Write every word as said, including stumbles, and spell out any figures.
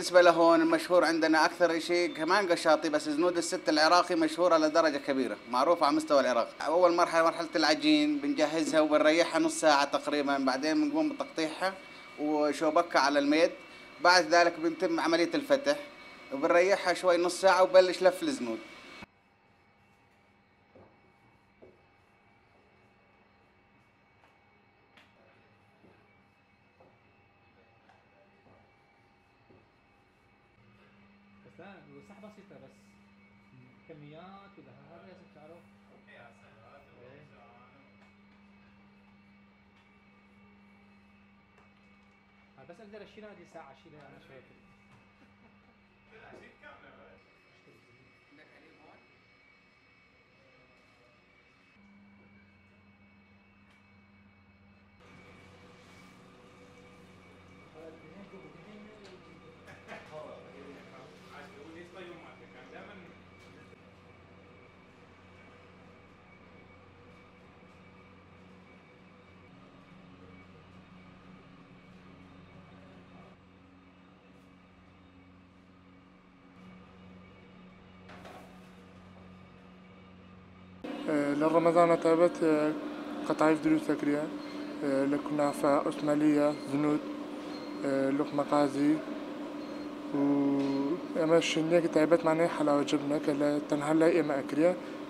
بالنسبة لهون المشهور عندنا أكثر شيء كمان قشاطي، بس زنود الست العراقي مشهورة لدرجة كبيرة، معروفة على مستوى العراق. أول مرحلة مرحلة العجين بنجهزها وبنريحها نص ساعة تقريبا، بعدين بنقوم بتقطيعها وشوبكها على الميد. بعد ذلك بنتم عملية الفتح وبنريحها شوي نص ساعة وبلش لف الزنود. بس لا صح بسيطة، بس كميات ولا هذا لازم تعرف. بس اقدر اشيلها هذه ساعة، اشيلها انا شوي. للرمضان تعبت قطعي دروس كريا لكنافة عثمانية زنود لقمة قازي و أما الشنية تعبت معناها حلاوة جبنة كلا تنهلا إما أكريا